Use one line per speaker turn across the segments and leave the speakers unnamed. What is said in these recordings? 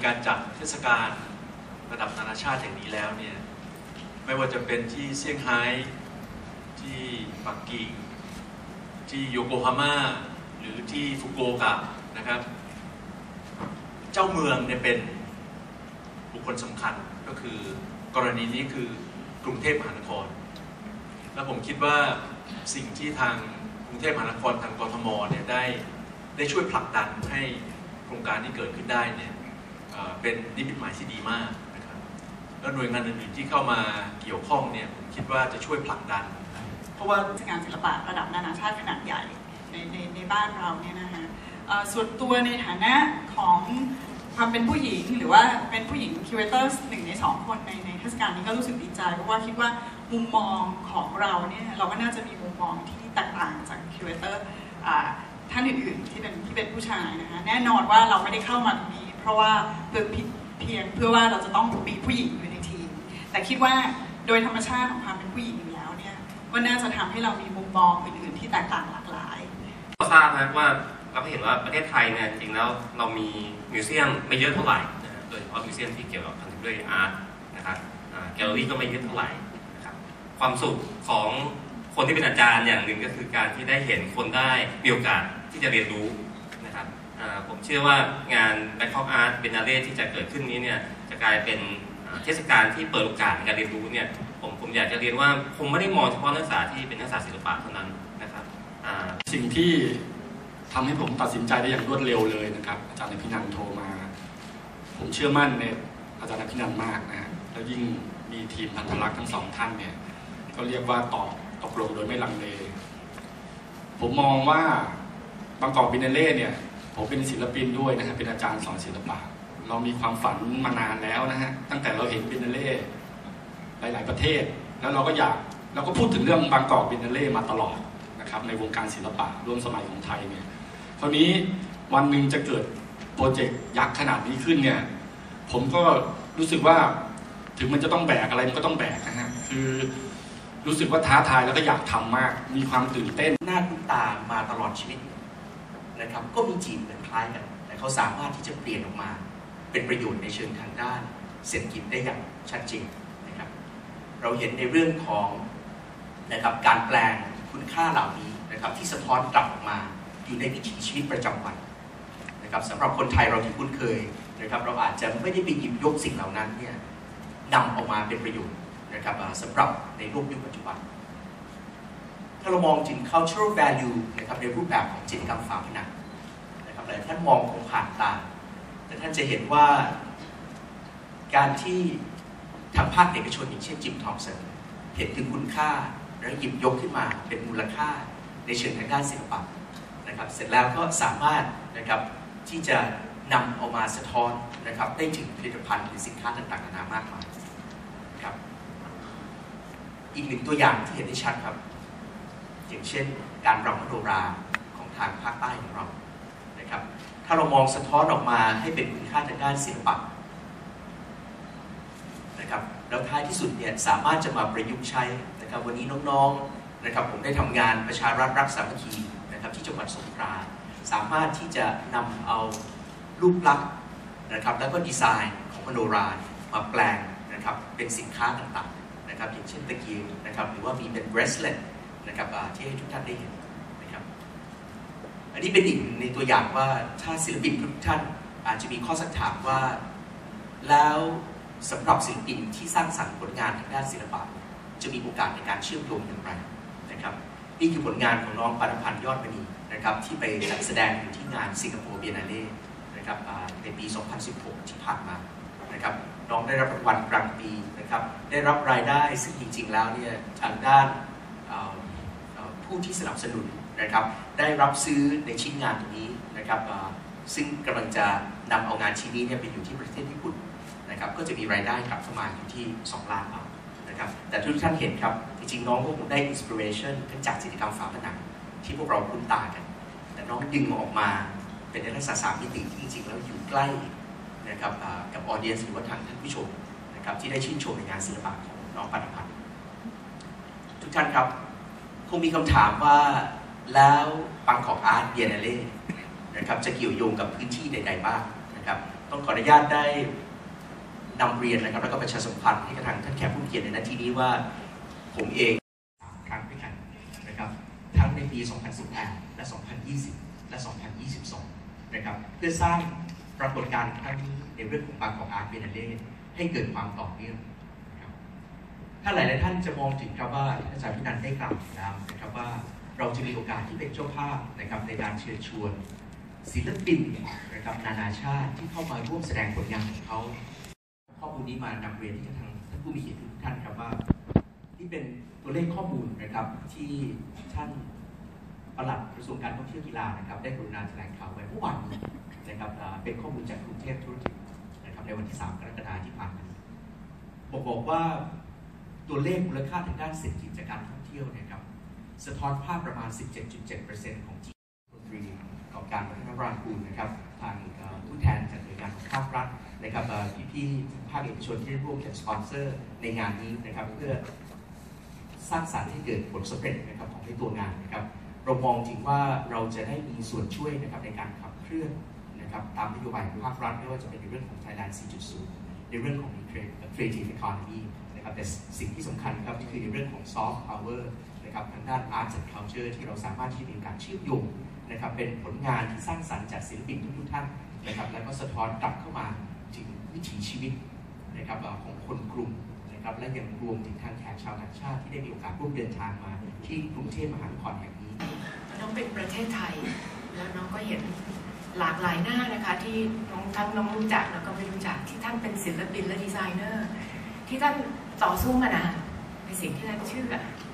การจัดเทศกาลระดับนานาชาติอย่างนี้แล้วเนี่ยไม่ว่าจะเป็นที่เซี่ยงไฮ้ที่ปักกิ่งที่โยโกฮาม่าหรือที่ฟุกุโอกะนะครับเจ้าเมืองเนี่ยเป็นบุคคลสำคัญก็คือกรณีนี้คือกรุงเทพมหานครและผมคิดว่าสิ่งที่ทางกรุงเทพมหานครทางกทมเนี่ยได้ช่วยผลักดันให้โครงการที่เกิดขึ้นได้เนี่ยเป็นนิมิตหมายที่ดีมากนะครับแล้วหน่วยงานอื่นๆที่เข้ามาเกี่ยวข้องเนี่ยผมคิดว่าจะช่วยผลักดันเพราะว่าง
านศิลปะระดับนานาชาติขนาดใหญ่ในบ้านเราเนี่ยนะคะส่วนตัวในฐานะของความเป็นผู้หญิงหรือว่าเป็นผู้หญิงคิวเรเตอร์1 ใน 2 คนในเทศกาลนี้ก็รู้สึกดีใจเพราะว่าคิดว่ามุมมองของเราเนี่ยเราก็น่าจะมีมุมมองที่แตกต่างจากคิวเรเตอร์ท่านอื่นๆที่เป็นผู้ชายนะคะแน่นอนว่าเราไม่ได้เข้ามาตรงนี้เพราะว่าเพื่อว่าเราจะต้องมีผู้หญิงอยู่ในทีมแต่คิดว่าโดยธรรมชาติของความเป็นผู้หญิงอยู่แล้วเนี่ยก็น่าจะทำให้เรามีมุมมองอื่นๆที่แตกต่างหลากหลาย
ก็ทราบนะว่าเราเห็นว่าประเทศไทยเนี่ยจริงๆแล้วเรามีมิวเซียมไม่เยอะเท่าไหร่นะโดยเฉพาะมิวเซียมที่เกี่ยวกับ contemporary art นะครับแกลเลอรี่ก็ไม่เยอะเท่าไหร่นะครับความสุขของคนที่เป็นอาจารย์อย่างหนึ่งก็คือการที่ได้เห็นคนได้มีโอกาสที่จะเรียนรู้นะครับผมเชื่อว่างาน Bangkok Art Biennale ที่จะเกิดขึ้นนี้เนี่ยจะกลายเป็นเทศกาลที่เปิดโอกาสในการเรียนรู้เนี่ยผมอยากจะเรียนว่าคงไม่ได้มองเฉพาะนักศึกษาที่เป็นนักศึกษาศิลปะเท่านั้นนะครับ
สิ่งที่ทำให้ผมตัดสินใจได้อย่างรวดเร็วเลยนะครับอาจารย์อภินันท์โทรมาผมเชื่อมั่นในอาจารย์อภินันท์มากนะแล้วยิ่งมีทีมพันธลักษณ์ทั้ง2 ท่านเนี่ยก็เรียกว่าตกลงโดยไม่ลังเลผมมองว่าบางกอกบินเนเล่เนี่ยผมเป็นศิลปินด้วยนะฮะเป็นอาจารย์สอนศิลปะเรามีความฝันมานานแล้วนะฮะตั้งแต่เราเห็นบินเนเล่หลายๆประเทศแล้วเราก็พูดถึงเรื่องบางกอกบินเนเล่มาตลอดนะครับในวงการศิลปะร่วมสมัยของไทยเนี่ยคราวนี้วันหนึ่งจะเกิดโปรเจกต์ยักษ์ขนาดนี้ขึ้นเนี่ยผมก็รู้สึกว่าถึงมันจะต้องแบกอะไรมันก็ต้องแบกนะฮะคือรู้สึกว่าท้าทายแล้วก็อยากทำมากมีความตื่นเต้น
หน้าคุ้นตามาตลอดชีวิตนะครับก็มีจีนเหมือนคล้ายกันแต่เขาสามารถที่จะเปลี่ยนออกมาเป็นประโยชน์ในเชิงทางด้านเศรษฐกิจได้อย่างชัดเจนนะครับเราเห็นในเรื่องของนะครับการแปลงคุณค่าเหล่านี้นะครับที่สะท้อนกลับออกมาอยู่ในวิถีชีวิตประจำวันนะครับสำหรับคนไทยเราที่คุ้นเคยนะครับเราอาจจะไม่ได้ไปหยิบยกสิ่งเหล่านั้นเนี่ยนำออกมาเป็นประโยชน์นะครับสำหรับในโลกยุคปัจจุบันถ้าเรามองถึง cultural value นะครับในรูปแบบของจิตรกรรมฝาผนังนะครับหลายท่านมองคงผ่านตาแต่ท่านจะเห็นว่าการที่ทางภาคเอกชนอย่างเช่นจิมทอมสันเห็นถึงคุณค่าแล้วหยิบยกขึ้นมาเป็นมูลค่าในเชิงทางด้านศิลปะนะครับเสร็จแล้วก็สามารถนะครับที่จะนำเอามาสะท้อนนะครับได้ถึงผลิตภัณฑ์หรือสินค้าต่างๆนานามากมายครับอีกหนึ่งตัวอย่างที่เห็นได้ชัดครับอย่างเช่นการรำมโนราของทางภาคใต้ของเรานะครับถ้าเรามองสะท้อนออกมาให้เป็นคุณค่าทางด้านศิลปะนะครับแล้วท้ายที่สุดเนี่ยสามารถจะมาประยุกต์ใช้นะครับวันนี้น้องๆนะครับผมได้ทำงานประชารัฐรักสามัคคีนะครับที่จังหวัดสงขลาสามารถที่จะนำเอารูปลักษณ์นะครับแล้วก็ดีไซน์ของมโนรามาแปลงนะครับเป็นสินค้าต่างๆนะครับอย่างเช่นตะเกียงนะครับหรือว่ามีเป็น bracelet นะครับที่ให้ทุกท่านได้เห็นนะครับอันนี้เป็นอีกในตัวอย่างว่าถ้าศิลปินทุกท่านอาจจะมีข้อสักถามว่าแล้วสำหรับศิลปินที่สร้างสรรค์ผลงานทางด้านศิลปะจะมีโอกาสในการเชื่อมโยงอย่างไรนะครับนี่คือผลงานของน้องปานพันธ์ยอดมณีนะครับที่ไปจัดแสดงอยู่ที่งานสิงคโปร์เบียนนาเล่นะครับในปี 2016 ที่ผ่านมานะครับน้องได้รับรางวัลกลางปีนะครับได้รับรายได้ซึ่งจริงๆแล้วเนี่ยทางด้านผู้ที่สนับสนุนนะครับได้รับซื้อในชิ้นงานตรงนี้นะครับซึ่งกำลังจะนำเอางานชิ้นนี้เนี่ยไปอยู่ที่ประเทศญี่ปุ่นนะครับก็จะมีรายได้กลับเข้ามาอยู่ที่2 ล้านบาทนะครับแต่ทุกท่านเห็นครับจริงๆน้องก็คงได้อินสปิเรชันจากจิตรกรรมฝาผนังที่พวกเราคุ้นตากันแต่น้องดึงออกมาเป็นในลักษณะ3 มิติที่จริงๆแล้วอยู่ใกล้นะครับกับออเดียนซ์หรือว่าทางท่านผู้ชมนะครับที่ได้ชื่นชมในงานศิลปะของน้องปานพันธ์ทุกท่านครับคงมีคำถามว่าแล้วบางกอกอาร์ตเบียนนาเล่นะครับจะเกี่ยวโยงกับพื้นที่ใดๆบ้างนะครับต้องขออนุญาตได้นำเรียนนะครับแล้วก็ประชาสัมพันธ์ให้กับทางท่านแขกผู้เกียรติในนาทีนี้ว่าผมเอง3 ครั้งด้วยกันนะครับทั้งในปี 2018 และ 2020 และ 2022 นะครับเพื่อสร้างปรากฏการณ์ครั้งนี้ในเรื่องของBangkok Art Biennaleให้เกิดความต่อเนื่องนะครับถ้าหลายๆท่านจะมองถึงครับว่าอาจารย์พินันท์ได้กล่าวแล้วนะครับว่าเราจะมีโอกาสที่เป็นเจ้าภาพนะครับในการเชิญชวนศิลปินนะครับนานาชาติที่เข้ามาร่วมแสดงผลงานของเขาข้อมูลนี้มานำเรียนที่ทางท่านผู้มีเกียรติทุกท่านครับว่าที่เป็นตัวเลขข้อมูลนะครับที่ท่านปลัดกระทรวงการท่องเที่ยวกีฬานะครับได้กรุณาแถลงข่าวไว้เมื่อวานนี้นะครับเป็นข้อมูลจากกรุงเทพธุรกิจนะครับในวันที่ 3 กรกฎาคมที่ผ่านมาบอกว่าตัวเลขมูลค่าทางด้านเศรษฐกิจจากการท่องเที่ยวนะครับสะท้อนภาพประมาณ 17.7% ของ GDP ของการวัฒนธรรมกูลนะครับทางผู้แทนจากหน่วยงานของภาครัฐนะครับพี่ๆภาคเอกชนที่ร่วมกันสปอนเซอร์ในงานนี้นะครับเพื่อสร้างสรรค์ให้เกิดผลสำเร็จนะครับของในตัวงานนะครับเรามองถึงว่าเราจะได้มีส่วนช่วยนะครับในการขับเคลื่อนนะครับตามนโยบายของภาครัฐไม่ว่าจะเป็นในเรื่องของ Thailand 4.0 ในเรื่องของ Creative Economy นะครับแต่สิ่งที่สำคัญครับคือในเรื่องของ Soft Power นะครับทางด้าน Arts and Culture ที่เราสามารถที่มีการเชื่อมโยงนะครับเป็นผลงานที่สร้างสรรค์จากศิลปินทุกท่านนะครับแล้วก็สะท้อนกลับเข้ามาถึงวิถีชีวิตนะครับของคนกรุงนะครับและยังรวมถึงทางแขกชาวต่างชาติที่ได้มีโอกาสร่วมเดินทางมาที่กรุงเทพมหานครแห่งนี้
น้องเป็นประเทศไทยแล้วน้องก็เห็นหลากหลายหน้านะคะที่น้องรู้จักแล้วก็ไม่รู้จักที่ท่านเป็นศิลปินและดีไซเนอร์ที่ท่านต่อสู้มานานในสิ่งที่ท่านเชื่อ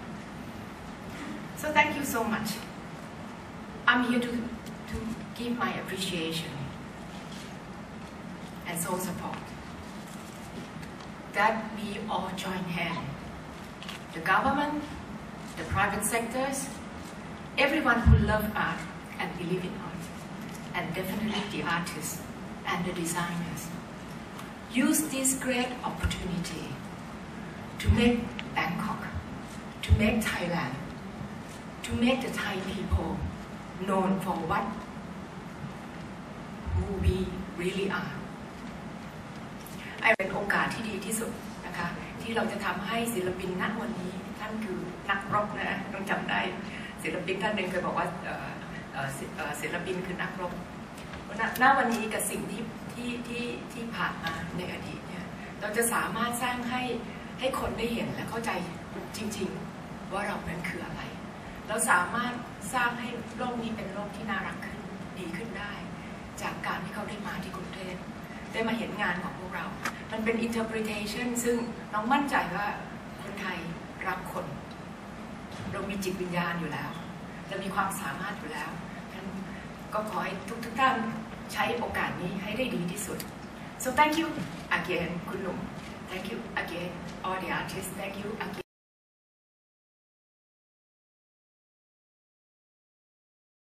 so thank you so much I'm here to give my appreciation and so support that we all join hands the government the private sectors everyone who love art and believe in art and definitely the artists and the designers use this great opportunity to make Bangkok, to make Thailand, to make the Thai people known for who we really are เป็นโอกาสที่ดีที่สุดนะคะที่เราจะทำให้ศิลปินณวันนี้ท่านคือนักรบนะต้องจำได้ศิลปินท่านหนึ่งเคยบอกว่าศิลปินคือนักรบณวันนี้กับสิ่งที่ผ่านมาในอดีตเนี่ยเราจะสามารถสร้างให้คนได้เห็นและเข้าใจจริงๆว่าเรานั้นคืออะไรเราสามารถสร้างให้โลกนี้เป็นโลกที่น่ารักขึ้นดีขึ้นได้จากการที่เขาได้มาที่กรุงเทพได้มาเห็นงานของพวกเรามันเป็น interpretation ซึ่งน้องมั่นใจว่าคนไทยรักคนเรามีจิตวิญญาณอยู่แล้วเรามีความสามารถอยู่แล้วก็ขอให้ทุกท่านใช้โอกาสนี้ให้ได้ดีที่สุด so thank you again คุณหนุ่ม thank you again all the artists thank you again